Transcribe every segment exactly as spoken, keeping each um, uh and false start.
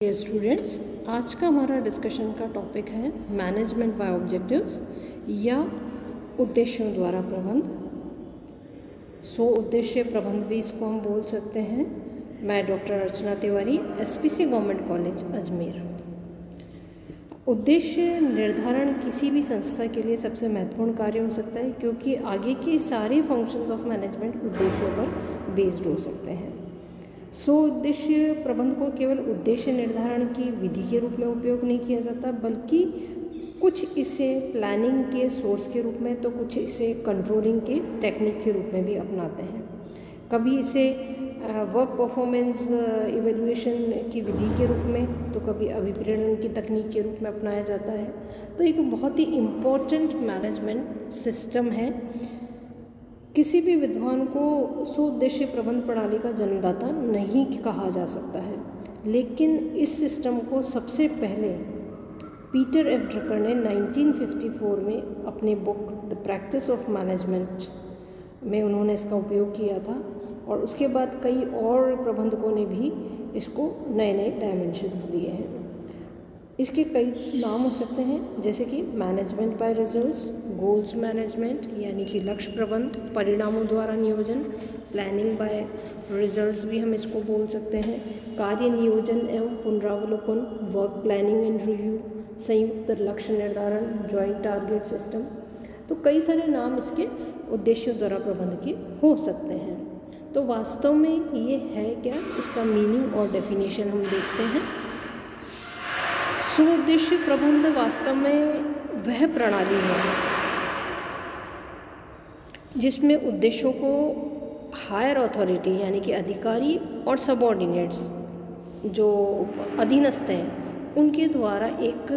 Students, आज का हमारा डिस्कशन का टॉपिक है मैनेजमेंट बाय ऑब्जेक्टिव्स या उद्देश्यों द्वारा प्रबंध। सो उद्देश्य प्रबंध भी इसको हम बोल सकते हैं। मैं doctor Archana Tiwari, SPC government college Ajmer. उद्देश्य निर्धारण किसी भी संस्था के लिए सबसे महत्वपूर्ण कार्य हो सकता है, क्योंकि आगे के सारे फंक्शंस ऑफ मैनेजमेंट उद्देश्यों पर बेस्ड हो सकते हैं। सो so, उद्देश्य प्रबंध को केवल उद्देश्य निर्धारण की विधि के रूप में उपयोग नहीं किया जाता, बल्कि कुछ इसे प्लानिंग के सोर्स के रूप में, तो कुछ इसे कंट्रोलिंग के टेक्निक के रूप में भी अपनाते हैं। कभी इसे वर्क परफॉर्मेंस इवैल्यूएशन की विधि के रूप में, तो कभी अभिप्रेरण की तकनीक के रूप में अपनाया जाता है। तो एक बहुत ही इम्पोर्टेंट मैनेजमेंट सिस्टम है। किसी भी विद्वान को सुउद्देश्य प्रबंध प्रणाली का जन्मदाता नहीं कहा जा सकता है, लेकिन इस सिस्टम को सबसे पहले पीटर एफ ड्रकर ने नाइनटीन फिफ्टी फोर में अपने book the practice of management में उन्होंने इसका उपयोग किया था, और उसके बाद कई और प्रबंधकों ने भी इसको नए नए डायमेंशंस दिए हैं। इसके कई नाम हो सकते हैं, जैसे कि management by results, goals management यानी कि लक्ष्य प्रबंध, परिणामों द्वारा नियोजन, प्लानिंग बाय रिजल्ट्स भी हम इसको बोल सकते हैं, कार्य नियोजन एवं पुनरावलोकन, वर्क प्लानिंग एंड रिव्यू, संयुक्त लक्ष्य निर्धारण, जॉइंट टारगेट सिस्टम। तो कई सारे नाम इसके उद्देश्यों द्वारा प्रबंध के हो सकते हैं। तो वास्तव में ये है क्या, इसका मीनिंग और डेफिनेशन हम देखते हैं। सुउद्देश्य प्रबंध वास्तव में वह प्रणाली है जिसमें उद्देश्यों को हायर अथॉरिटी यानी कि अधिकारी और सबऑर्डिनेट्स जो अधीनस्थ हैं उनके द्वारा एक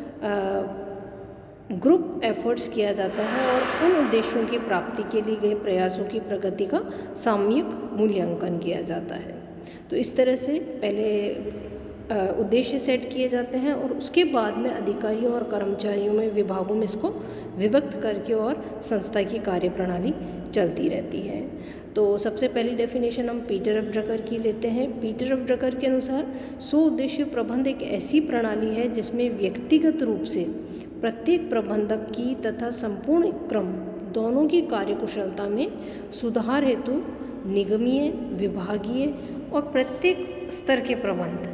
ग्रुप एफर्ट्स किया जाता है, और उन उद्देश्यों की प्राप्ति के लिए गए प्रयासों की प्रगति का सामयिक मूल्यांकन किया जाता है। तो इस तरह से पहले उद्देश्य सेट किए जाते हैं, और उसके बाद में अधिकारियों और कर्मचारियों में विभागों में इसको विभक्त करके और संस्था की कार्यप्रणाली चलती रहती है। तो सबसे पहली डेफिनेशन हम पीटर एफ ड्रकर की लेते हैं। पीटर एफ ड्रकर के अनुसार सुउद्देश्य प्रबंध एक ऐसी प्रणाली है जिसमें व्यक्तिगत रूप से प्रत्येक प्रबंधक की तथा संपूर्ण क्रम दोनों की कार्यकुशलता में सुधार हेतु निगमीय, विभागीय और प्रत्येक स्तर के प्रबंध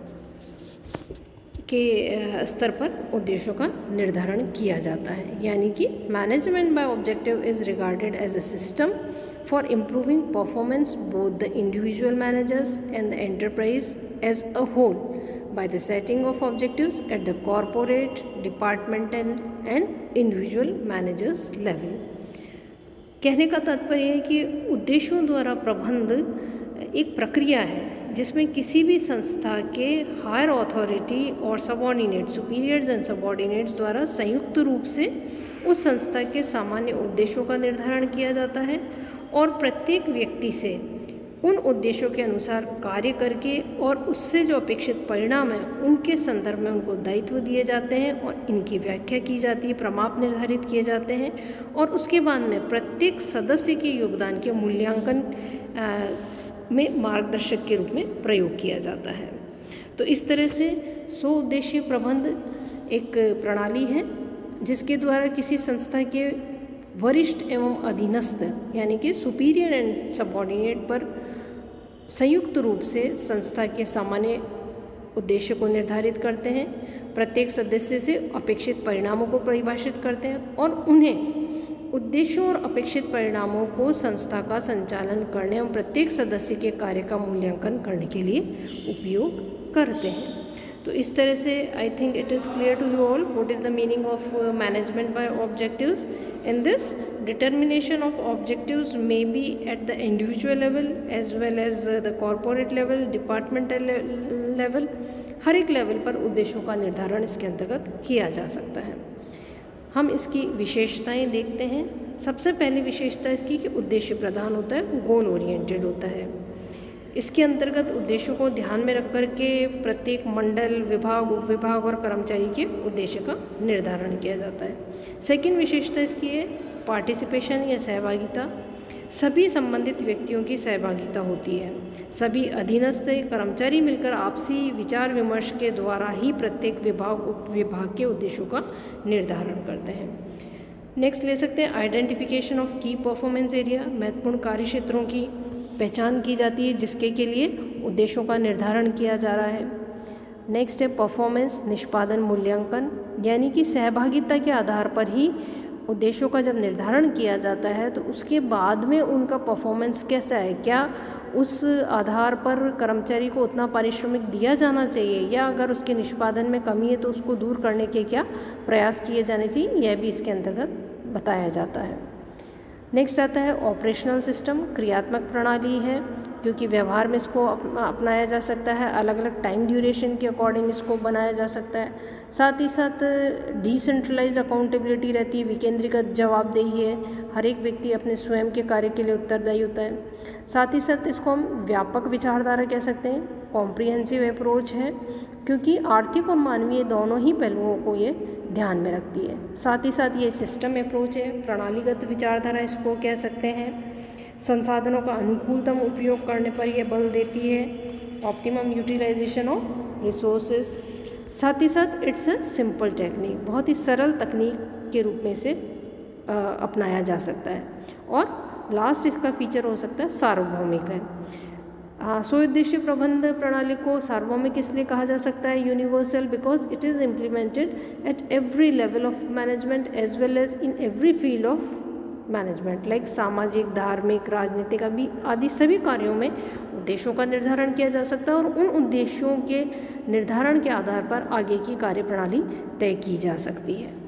के स्तर पर उद्देश्यों का निर्धारण किया जाता है। यानी कि management by objective is regarded as a system for improving performance both the individual managers and the enterprise as a whole by the setting of objectives at the corporate, departmental and individual managers level। कहने का तात्पर्य है कि उद्देश्यों द्वारा प्रबंध एक प्रक्रिया है जिसमें किसी भी संस्था के हायर अथॉरिटी और सबऑर्डिनेट, सुपीरियर्स एंड सबऑर्डिनेट्स द्वारा संयुक्त रूप से उस संस्था के सामान्य उद्देश्यों का निर्धारण किया जाता है, और प्रत्येक व्यक्ति से उन उद्देश्यों के अनुसार कार्य करके और उससे जो अपेक्षित परिणाम है उनके संदर्भ में उनको दायित्व दिए जाते हैं, और इनकी व्याख्या की जाती है, प्रमाप निर्धारित किए जाते हैं, और उसके बाद में प्रत्येक सदस्य के योगदान के मूल्यांकन में मार्गदर्शक के रूप में प्रयोग किया जाता है। तो इस तरह से सुउद्देश्य प्रबंध एक प्रणाली है जिसके द्वारा किसी संस्था के वरिष्ठ एवं अधीनस्थ यानी कि सुपीरियर एंड सबऑर्डिनेट पर संयुक्त रूप से संस्था के सामान्य उद्देश्य को निर्धारित करते हैं, प्रत्येक सदस्य से अपेक्षित परिणामों को परिभाषित करते हैं, और उन्हें उद्देश्यों और अपेक्षित परिणामों को संस्था का संचालन करने एवं प्रत्येक सदस्य के कार्य का मूल्यांकन करने के लिए उपयोग करते हैं। तो इस तरह से I think it is clear to you all what is the meaning of management by objectives. In this determination of objectives may be at the individual level as well as the corporate level, departmental level। हर एक level पर उद्देश्यों का निर्धारण इसके अंतर्गत किया जा सकता है। हम इसकी विशेषताएं देखते हैं। सबसे पहली विशेषता इसकी कि उद्देश्य प्रधान होता है, गोल ओरिएंटेड होता है। इसके अंतर्गत उद्देश्यों को ध्यान में रख कर के प्रत्येक मंडल, विभाग, उपविभाग और कर्मचारी के उद्देश्य का निर्धारण किया जाता है। सेकंड विशेषता इसकी है पार्टिसिपेशन या सहभागिता। सभी संबंधित व्यक्तियों की सहभागिता होती है। सभी अधीनस्थ कर्मचारी मिलकर आपसी विचार विमर्श के द्वारा ही प्रत्येक विभाग उप विभाग के उद्देश्यों का निर्धारण करते हैं। नेक्स्ट ले सकते हैं identification of key performance area. महत्वपूर्ण कार्य क्षेत्रों की पहचान की जाती है जिसके के लिए उद्देश्यों का निर्धारण किया जा रहा है। नेक्स्ट है परफॉर्मेंस निष्पादन मूल्यांकन, यानी कि सहभागिता के आधार पर ही उद्देश्यों का जब निर्धारण किया जाता है तो उसके बाद में उनका परफॉर्मेंस कैसा है, क्या उस आधार पर कर्मचारी को उतना पारिश्रमिक दिया जाना चाहिए या अगर उसके निष्पादन में कमी है तो उसको दूर करने के क्या प्रयास किए जाने चाहिए, यह भी इसके अंतर्गत बताया जाता है। नेक्स्ट आता है ऑपरेशनल सिस्टम, क्रियात्मक प्रणाली है क्योंकि व्यवहार में इसको अपनाया जा सकता है, अलग अलग टाइम ड्यूरेशन के अकॉर्डिंग इसको बनाया जा सकता है। साथ ही साथ डिसेंट्रलाइज अकाउंटेबिलिटी रहती है, विकेंद्रीकृत जवाबदेही है, हर एक व्यक्ति अपने स्वयं के कार्य के लिए उत्तरदायी होता है। साथ ही साथ इसको हम व्यापक विचारधारा कह सकते हैं, कॉम्प्रिहेंसिव अप्रोच है क्योंकि आर्थिक और मानवीय दोनों ही पहलुओं को ये ध्यान में रखती है। साथ ही साथ ये सिस्टम अप्रोच है, प्रणालीगत विचारधारा इसको कह सकते हैं। संसाधनों का अनुकूलतम उपयोग करने पर यह बल देती है, ऑप्टिमम यूटिलाइजेशन ऑफ रिसोर्सेज। साथ ही साथ इट्स अ सिंपल टेक्निक, बहुत ही सरल तकनीक के रूप में इसे अपनाया जा सकता है। और लास्ट इसका फीचर हो सकता है सार्वभौमिक है। स्वउद्देश्य प्रबंध प्रणाली को सार्वभौमिक इसलिए कहा जा सकता है universal because it is implemented at every level of management as well as in every field of management, like सामाजिक, धार्मिक, राजनीतिक आदि आदि सभी कार्यों में उद्देश्यों का निर्धारण किया जा सकता है और उन उद्देश्यों के निर्धारण के आधार पर आगे की कार्यप्रणाली तय की जा सकती है।